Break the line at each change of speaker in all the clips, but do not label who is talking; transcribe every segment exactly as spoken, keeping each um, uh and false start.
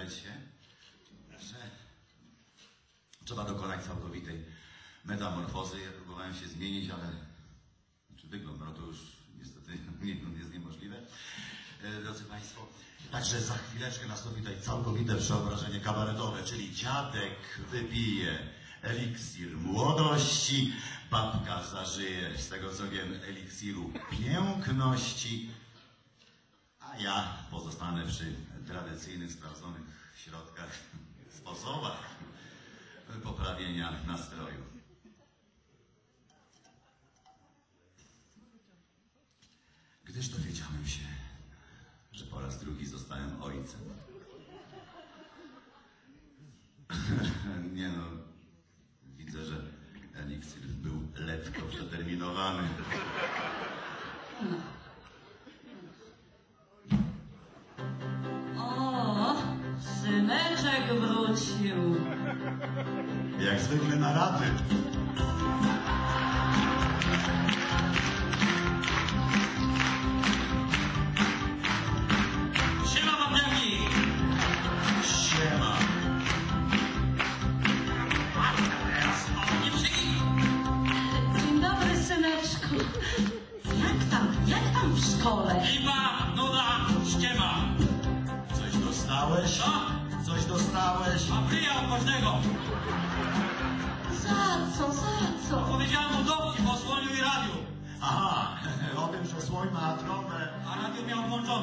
się, że trzeba dokonać całkowitej metamorfozy. Ja próbowałem się zmienić, ale znaczy wygląd, no to już niestety jest niemożliwe. Drodzy Państwo, także za chwileczkę nastąpi tutaj całkowite przeobrażenie kabaretowe, czyli dziadek wypije eliksir młodości, babka zażyje, z tego co wiem, eliksiru piękności, a ja pozostanę przy tradycyjnych, sprawdzonych środkach, sposobach poprawienia nastroju. Gdyż dowiedziałem się, że po raz drugi zostałem ojcem. Nie no, widzę, że eliksir był lekko przeterminowany.
O, syneczek wrócił.
Jak zwykle na raty.
Siema, wapniaki!
Siema.
Teraz o nie przyjmij!
Dzień dobry, syneczku. Jak tam, jak tam w szkole?
Lipa, nuda, ściema!
Coś dostałeś?
Co?
Coś dostałeś?
A wyja od ważnego!
Za co, za co?
Powiedziałem mu dowcip o słoniu i radiu,
Aha, o tym, że słoń ma trąbę.
a radio miał włączone.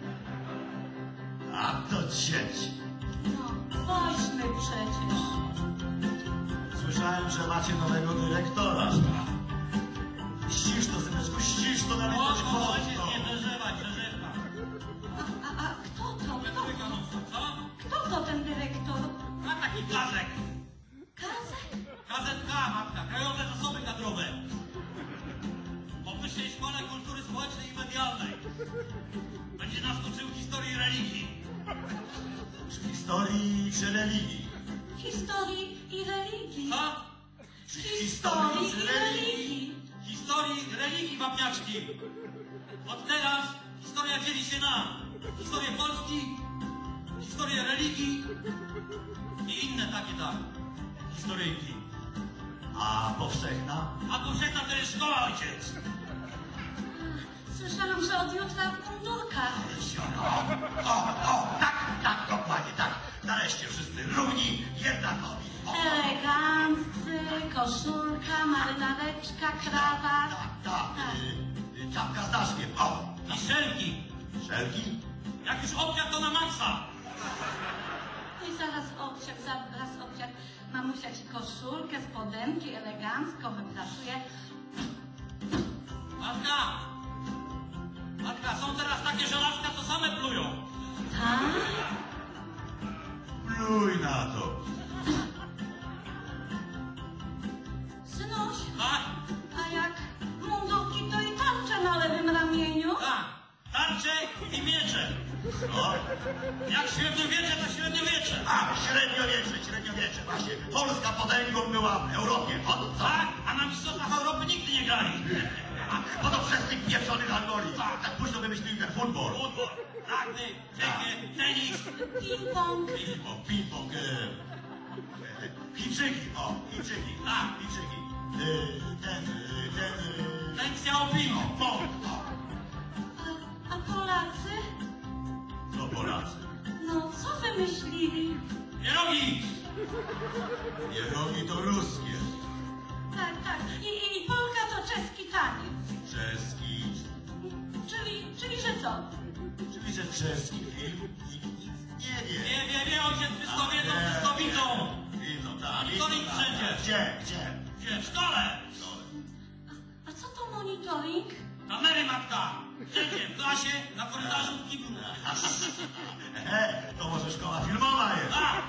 A to dzieci.
No, woźny przecież.
Słyszałem, że macie nowego dyrektora. Ścisz to, syneczku, ścisz to na
O,
litość
o, ojciec,
boską.
nie przeżywać, przeżywka.
A, a, a kto to? Kto,
Co?
kto to ten dyrektor?
A taki kazek.
Kazek?
K Z K, matka, Krajowe Zasoby Kadrowe. Po Wyższej Szkole Kultury Społecznej i Medialnej. Będzie nas uczył historii religii.
Czy historii, czy religii?
Historii i religii.
Co?
Historii i religii.
Historii religii wapniaczki. Od teraz historia dzieli się na historię Polski, historię religii i inne takie tak. Historyjki.
A powszechna?
A powszechna to jest szkoła, ojciec.
Słyszałam, że od jutra w mundurkach.
O, o, tak, tak, dokładnie, tak. Nareszcie wszyscy równi, jednakowi. O,
Eleganccy, koszulka, marynareczka, krawat.
tak, tak, y, y, czapka z daszkiem. O,
I szelki.
szelki?
Jak już obciach, to na maksa.
No i zaraz obciach, zaraz obciach. Mamusia ci koszulkę, spodenki, elegancko wypracuje.
Matka. Matka, są teraz takie żelazka, co same plują.
Tak?
Pluj na to.
Synuś,
Tak?
a jak mundurki, to i tarcze na lewym ramieniu.
Tak. Tarcze i miecze.
O,
Jak średniowiecze, to średniowiecze.
a, średniowiecze, średniowiecze, właśnie. Polska potęgą była w Europie. O, co?
Tak? A na mistrzostwach Europy nigdy nie grali.
A, bo to przez tych pieprzonych algori. Tak późno wymyślili ten futbol.
Futbol, rugby, krykiet, tenis.
Ping-pong.
Ping-pong, ping-pong. e, e, Chińczyki, o, Chińczyki,
Tak.
Chińczyki. E, Ten, e, ten, e,
Ten Xiaoping.
o, pong, o,
A, a Polacy?
to Polacy.
No, co wymyślili?
Pierogi.
Pierogi to ruskie,
Tak, tak. I, i Polka to czeski taniec.
czeski,
Czyli, czyli że co?
czyli że czeski film nikt nic nie wie.
Nie, nie, nie, ojciec, wszystko wiedzą, wszystko widzą.
Widzą, tak.
Monitoring
widzą, tak.
wszędzie.
Gdzie, gdzie?
Gdzie? W szkole.
A co to monitoring?
Kamery, matka. Wszędzie, w klasie, na korytarzu, w kiblu.
E, to może szkoła filmowa jest.
Tak.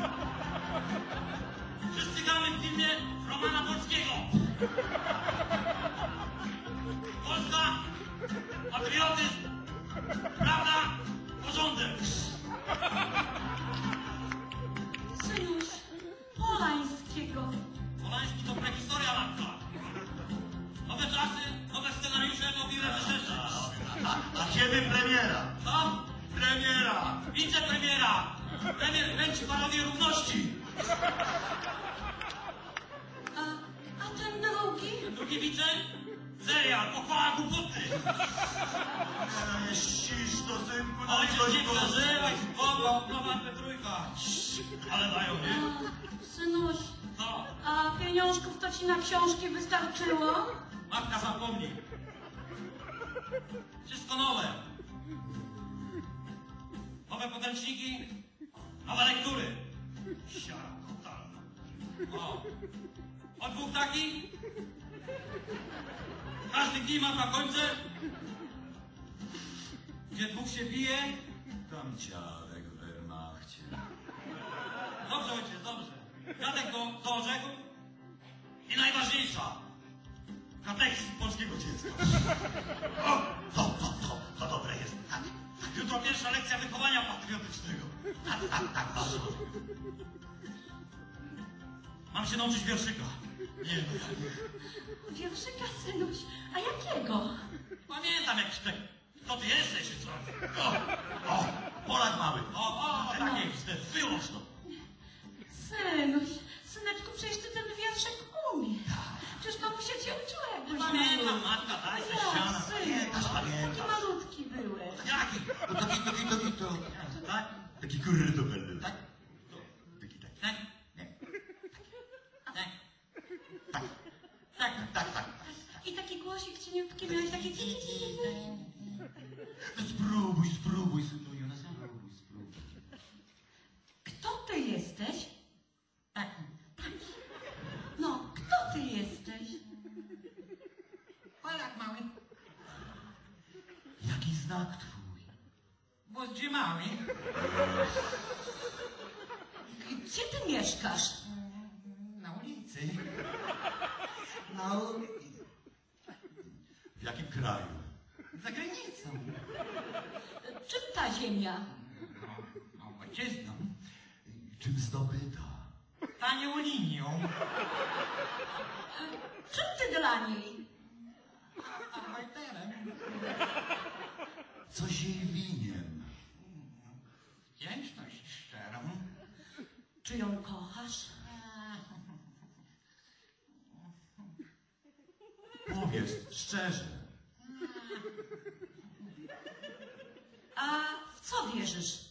Wszyscy gramy w filmie Romana Polskiego. Polska, patriotyzm, prawda, porządek.
Synuś, Polańskiego.
Polański to prehistoria, matka. Nowe czasy, nowe scenariusze, nowi reżyserzy.
A, a kiedy premiera?
Co?
Premiera!
Wicepremiera. Premier kręci parodię równości.
A, a ten drugi?
Drugi wice? Serial, pochwała głupoty.
Eee, ścisz to, synku, no
Ojciec,
coś
nie
Boże.
przeżywaj, spoko, nowa Petrójka. Ale dają, nie?
A, synuś,
No,
a pieniążków to ci na książki wystarczyło?
matka zapomni. Wszystko nowe. Nowe podręczniki, nowe lektury. Siara totalna. O, od dwóch takich. Każdy klimat na końcu. Gdzie dwóch się bije.
Tam dziadek w Wehrmachcie.
Dobrze, ojciec, dobrze. Dziadek do, dorzekł. I najważniejsza. Katechizm polskiego dziecka.
O, to, to, to, to dobre jest. Tak,
Jutro pierwsza lekcja wychowania patriotycznego.
tak, tak, tak, bardzo.
Mam się nauczyć wierszyka. Nie, no ja nie.
Wierszyka, synuś, a jakiego?
Pamiętam jakiś tak. Kto ty jesteś, czy co?
O, o, Polak mały.
O, o, takie wstyd. Wyłącz to.
Synuś, syneczku, przecież ty ten wierszyk umiesz. Przecież mamusia cię uczyła, jak byłeś
Pamiętam,
malutki.
matka, daj ze
Ja,
ściana.
Pamiętasz,
synuś, taki
pamiętasz.
malutki byłeś.
Jaki?
No taki, taki, taki, to.
Tak?
Taki kurdobel, tak? Taki, taki.
Tak?
Nie.
Tak?
Tak,
Tak?
tak, tak.
I taki głosik cieniutki miałeś, taki...
Spróbuj, spróbuj, synuju, no spróbuj, spróbuj.
Kto ty jesteś?
Tak.
No, kto ty jesteś?
Polak mały.
Jaki znak twój?
Bo gdzie mały?
Gdzie ty mieszkasz?
Na ulicy.
No. W jakim kraju?
Za granicą.
Czym ta ziemia?
No, no ojczyzną.
Czym zdobyta?
Tanią linią.
Czym ty dla niej?
Arbajterem.
Coś jej winien.
Wdzięczność szczerą.
Czy ją kochasz?
Powiedz szczerze.
A w co wierzysz?